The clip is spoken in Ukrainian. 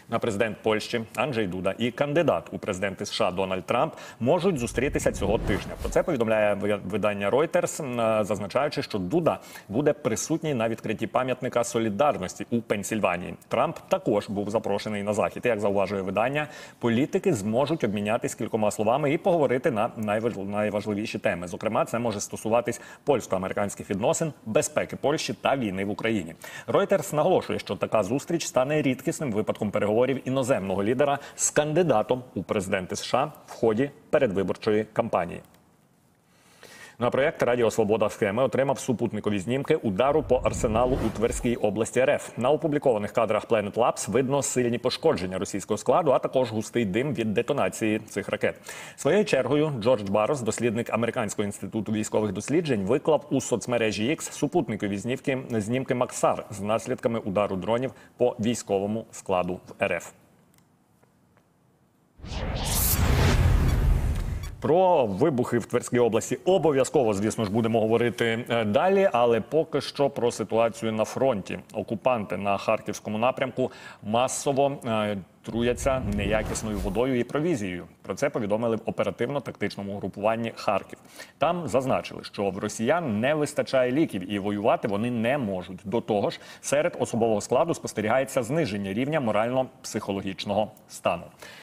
Президент Польщі Анджей Дуда і кандидат у президенти США Дональд Трамп можуть зустрітися цього тижня. Про це повідомляє видання Reuters, зазначаючи, що Дуда буде присутній на відкритті пам'ятника солідарності у Пенсільванії. Трамп також був запрошений на захід. І, як зауважує видання, політики зможуть обмінятись кількома словами і поговорити на найважливіші теми. Зокрема, це може стосуватись польсько-американських відносин, безпеки Польщі та війни в Україні. Reuters наголошує, що така зустріч стане рідкісним випадком переговорів іноземного лідера з кандидатом у президенти США в ході передвиборчої кампанії. На проєкт «Радіо Свобода Схеми» отримав супутникові знімки удару по арсеналу у Тверській області РФ. На опублікованих кадрах Planet Labs видно сильні пошкодження російського складу, а також густий дим від детонації цих ракет. Своєю чергою Джордж Барос, дослідник Американського інституту військових досліджень, виклав у соцмережі X супутникові знімки Максар з наслідками удару дронів по військовому складу в РФ. Про вибухи в Тверській області обов'язково, звісно ж, будемо говорити далі, але поки що про ситуацію на фронті. Окупанти на Харківському напрямку масово труяться неякісною водою і провізією. Про це повідомили в оперативно-тактичному групуванні «Харків». Там зазначили, що в росіян не вистачає ліків і воювати вони не можуть. До того ж, серед особового складу спостерігається зниження рівня морально-психологічного стану.